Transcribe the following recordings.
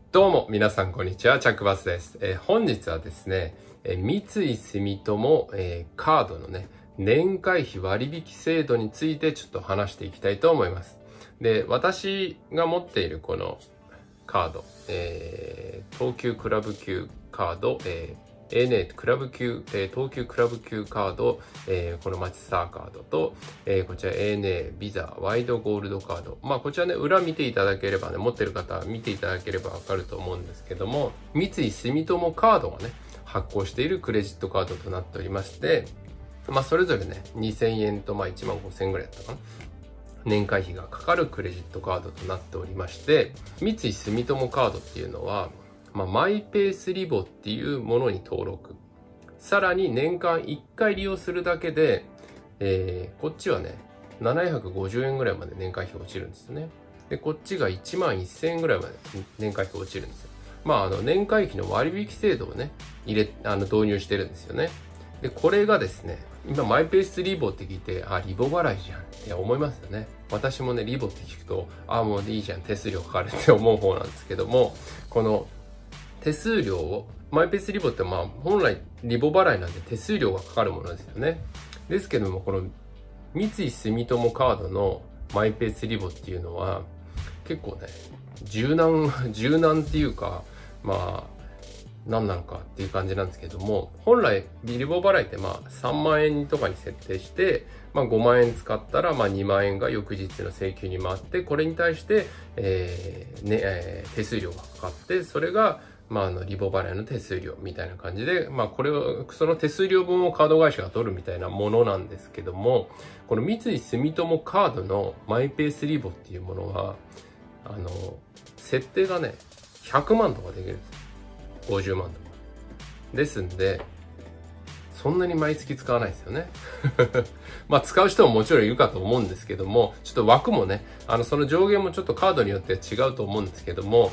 どうも皆さんこんにちは、チャックバスです。本日はですね、三井住友、カードのね、年会費割引制度についてちょっと話していきたいと思います。で、私が持っているこのカード、東急クラブ級カード、ANA クラブ級、東急クラブ級カード、このマチスターカードと、こちら ANA ビザワイドゴールドカード。こちらね、裏見ていただければね、持ってる方見ていただければわかると思うんですけども、三井住友カードがね、発行しているクレジットカードとなっておりまして、それぞれね、2000円と1万5000円ぐらいだったかな。年会費がかかるクレジットカードとなっておりまして、三井住友カードっていうのは、マイペースリボっていうものに登録。さらに年間1回利用するだけで、こっちはね、750円ぐらいまで年会費が落ちるんですよね。で、こっちが1万1000円ぐらいまで年会費が落ちるんですよ。年会費の割引制度をね、導入してるんですよね。で、これがですね、今マイペースリボって聞いて、リボ払いじゃんって思いますよね。私もね、リボって聞くと、もういいじゃん、手数料かかるって思う方なんですけども、この手数料を、マイペースリボって本来リボ払いなんで手数料がかかるものですよね。ですけども、この三井住友カードのマイペースリボっていうのは結構ね、柔軟っていうか、何なのかっていう感じなんですけども、本来リボ払いって3万円とかに設定して、5万円使ったら2万円が翌日の請求に回って、これに対して、手数料がかかって、それがリボ払いの手数料みたいな感じで、これを、その手数料分をカード会社が取るみたいなものなんですけども、この三井住友カードのマイペースリボっていうものは、設定がね、100万とかできるんですよ。50万とか。ですんで、そんなに毎月使わないですよね。使う人ももちろんいるかと思うんですけども、ちょっと枠もね、その上限もちょっとカードによって違うと思うんですけども、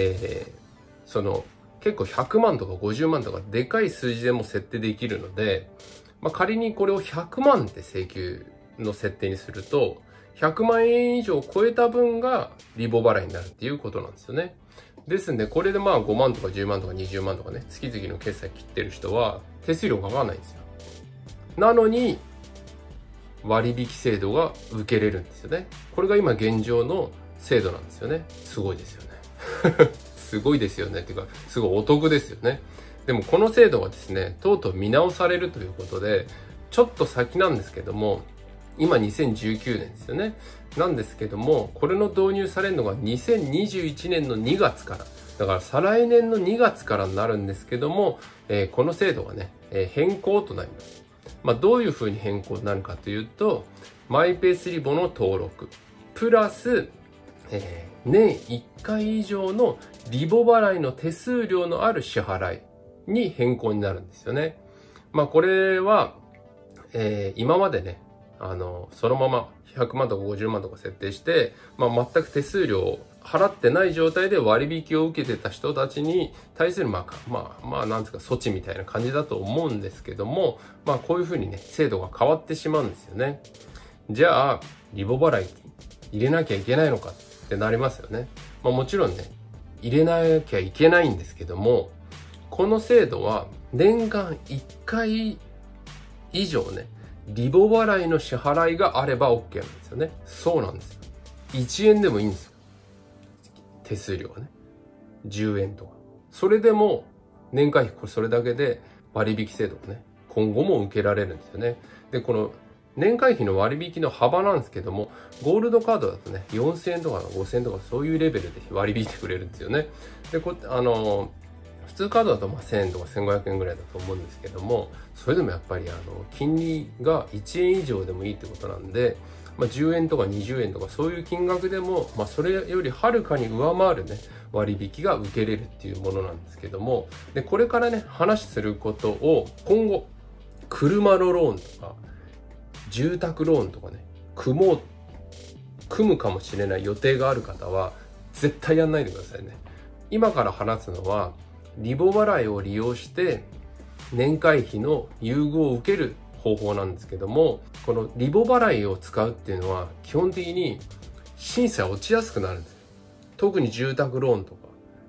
結構100万とか50万とかでかい数字でも設定できるので、仮にこれを100万って請求の設定にすると、100万円以上超えた分がリボ払いになるっていうことなんですよね。ですんで、これで5万とか10万とか20万とかね、月々の決済切ってる人は手数料かかんないんですよ。なのに、割引制度が受けれるんですよね。これが今現状の制度なんですよね。すごいですよね。すごいですよね。っていうか、すごいお得ですよね。でもこの制度はですね、とうとう見直されるということで、ちょっと先なんですけども、今2019年ですよね。なんですけども、これの導入されるのが2021年の2月から。だから再来年の2月からになるんですけども、この制度がね、変更となります。どういうふうに変更になるかというと、マイペースリボの登録、プラス、年1回以上のリボ払いの手数料のある支払いに変更になるんですよね。これは、今までね、そのまま100万とか50万とか設定して、全く手数料を払ってない状態で割引を受けてた人たちに対するなんですか、措置みたいな感じだと思うんですけども、こういうふうにね、制度が変わってしまうんですよね。じゃあ、リボ払い入れなきゃいけないのかってなりますよね。もちろんね、入れなきゃいけないんですけども、この制度は年間1回以上ね、リボ払いの支払いがあれば OK なんですよね。そうなんですよ。1円でもいいんですよ。手数料がね。10円とか。それでも、年会費それだけで割引制度がね、今後も受けられるんですよね。で、この年会費の割引の幅なんですけども、ゴールドカードだとね、4000円とか5000円とかそういうレベルで割り引いてくれるんですよね。で、普通カードだと1000円とか1500円ぐらいだと思うんですけども、それでもやっぱり金利が1円以上でもいいってことなんで、10円とか20円とかそういう金額でも、それよりはるかに上回るね、割引が受けれるっていうものなんですけども、で、これからね、話することを今後、車のローンとか、住宅ローンとかね、組むかもしれない予定がある方は、絶対やんないでくださいね。今から話すのは、リボ払いを利用して年会費の優遇を受ける方法なんですけども、このリボ払いを使うっていうのは基本的に審査落ちやすくなるんです。特に住宅ローンとか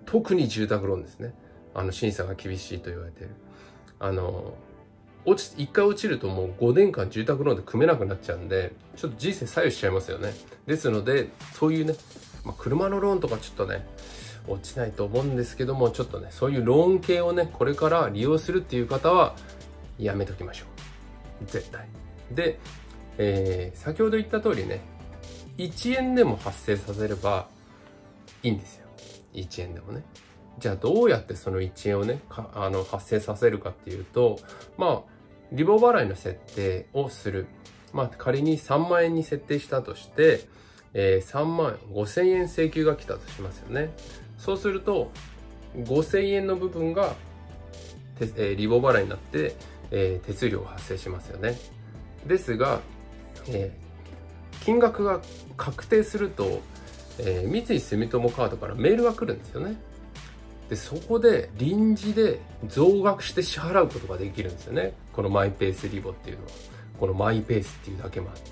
特に住宅ローンですね。審査が厳しいと言われている。一回落ちるともう5年間住宅ローンで組めなくなっちゃうんで、ちょっと人生左右しちゃいますよね。ですので、そういうね、車のローンとかちょっとね、落ちないと思うんですけども、ちょっとね、そういうローン系をね、これから利用するっていう方は、やめときましょう。絶対。で、先ほど言った通りね、1円でも発生させればいいんですよ。1円でもね。じゃあどうやってその1円をね、発生させるかっていうと、リボ払いの設定をする。仮に3万円に設定したとして、3万5千円請求が来たとしますよね。そうすると、5千円の部分が、リボ払いになって、手数料が発生しますよね。ですが、金額が確定すると、三井住友カードからメールが来るんですよね。で、そこで臨時で増額して支払うことができるんですよね。このマイペースリボっていうのは。このマイペースっていうだけもあって。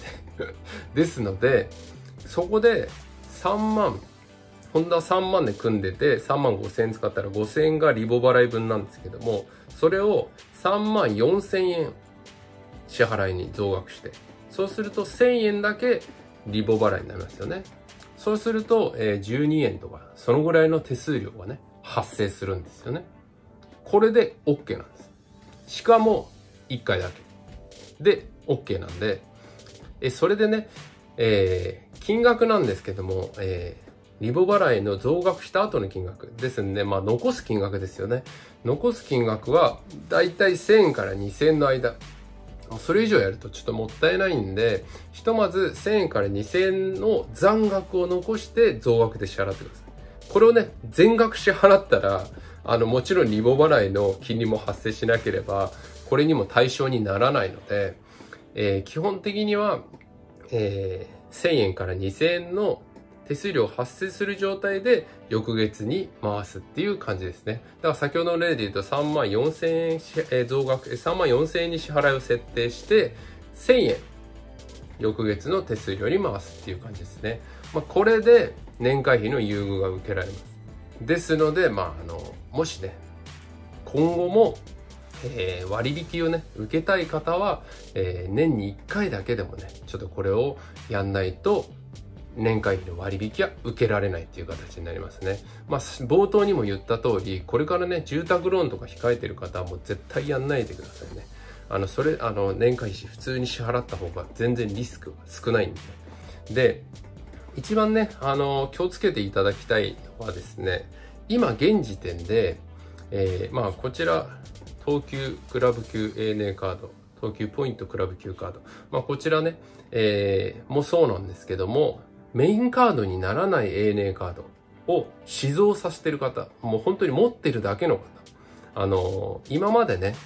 ですので、そこで3万、ホンダは3万で組んでて、3万5千円使ったら5千円がリボ払い分なんですけども、それを3万4千円支払いに増額して、そうすると1000円だけリボ払いになりますよね。そうすると、12円とか、そのぐらいの手数料がね、発生するんですよね。これで OK なんです。しかも1回だけで OK なんで、それでね、金額なんですけども、リボ払いの増額した後の金額ですんで、残す金額ですよね。残す金額はだいたい1000円から2000円の間。それ以上やるとちょっともったいないんで、ひとまず1000円から2000円の残額を残して増額で支払ってください。これをね、全額支払ったら、もちろんリボ払いの金利も発生しなければ、これにも対象にならないので、基本的には、1000円から2000円の手数料発生する状態で翌月に回すっていう感じですね。だから先ほどの例で言うと3万4000円増額、3万4000円に支払いを設定して、1000円翌月の手数料に回すっていう感じですね。これで年会費の優遇が受けられます。ですので、もしね、今後も、割引をね、受けたい方は、年に1回だけでもね、ちょっとこれをやんないと、年会費の割引は受けられないっていう形になりますね。冒頭にも言った通り、これからね、住宅ローンとか控えてる方はもう絶対やんないでくださいね。年会費普通に支払った方が全然リスクが少ないんで。で、一番ね、気をつけていただきたいのはですね、今現時点で、こちら、東急クラブ級 ANA カード、東急ポイントクラブ級カード。こちらね、もそうなんですけども、メインカードにならない ANA カードを試造させてる方、もう本当に持ってるだけの方。今までね、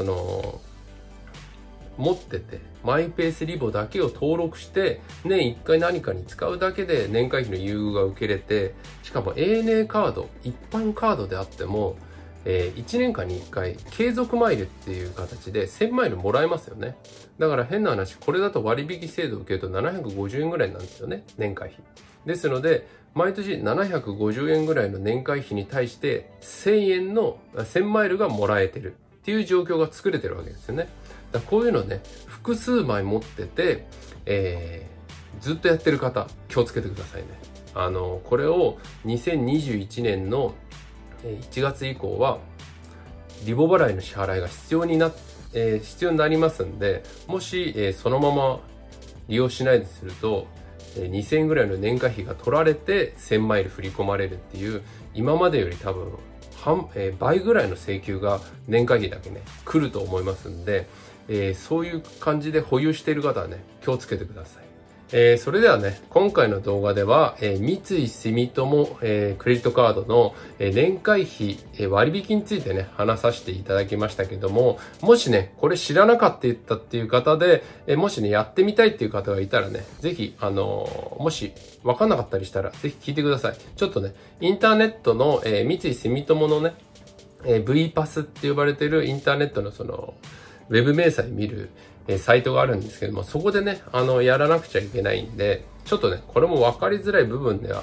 持ってて、マイペースリボだけを登録して、年1回何かに使うだけで年会費の優遇が受けれて、しかも ANA カード、一般カードであっても、1年間に1回継続マイルっていう形で1000マイルもらえますよね。だから変な話、これだと割引制度を受けると750円ぐらいなんですよね、年会費。ですので、毎年750円ぐらいの年会費に対して1000マイルがもらえてるっていう状況が作れてるわけですよね。だからこういうのね、複数枚持ってて、ずっとやってる方、気をつけてくださいね。これを2021年の1月以降は、リボ払いの支払いが必要になりますんで、もし、そのまま利用しないですると、2000円ぐらいの年会費が取られて1000マイル振り込まれるっていう、今までより多分、倍ぐらいの請求が年会費だけね、来ると思いますんで、そういう感じで保有している方はね、気をつけてください。それではね、今回の動画では、三井住友、クレジットカードの、年会費、割引についてね、話させていただきましたけども、もしね、これ知らなかったっていう方で、もしね、やってみたいっていう方がいたらね、ぜひ、もしわかんなかったりしたら、ぜひ聞いてください。ちょっとね、インターネットの、三井住友のね、V パスって呼ばれてるインターネットのウェブ明細見るサイトがあるんですけども、そこでね、やらなくちゃいけないんで、ちょっとね、これも分かりづらい部分では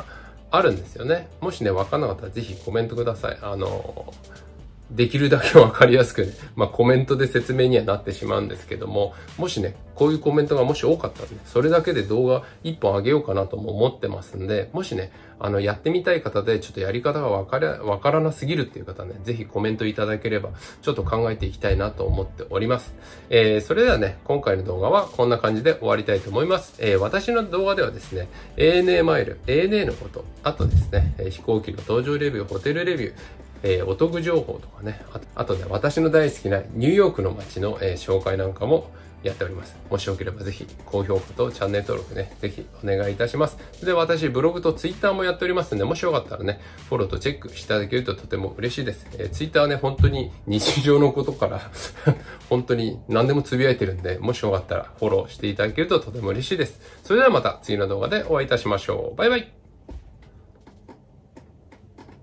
あるんですよね。もしね、わかんなかったらぜひコメントください。できるだけわかりやすくね、コメントで説明にはなってしまうんですけども、もしね、こういうコメントがもし多かったらね、それだけで動画1本上げようかなとも思ってますんで、もしね、やってみたい方でちょっとやり方がわからなすぎるっていう方ね、ぜひコメントいただければ、ちょっと考えていきたいなと思っております。それではね、今回の動画はこんな感じで終わりたいと思います。私の動画ではですね、ANA マイル、ANA のこと、あとですね、飛行機の搭乗レビュー、ホテルレビュー、お得情報とかね、あとね、私の大好きなニューヨークの街の、紹介なんかもやっております。もしよければぜひ、高評価とチャンネル登録ね、ぜひお願いいたします。で、私、ブログとツイッターもやっておりますので、もしよかったらね、フォローとチェックしていただけるととても嬉しいです。ツイッターはね、本当に日常のことから本当に何でもつぶやいてるんで、もしよかったらフォローしていただけるととても嬉しいです。それではまた次の動画でお会いいたしましょう。バイバイ。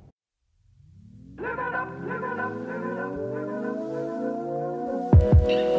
Live it up, live it up, live it up.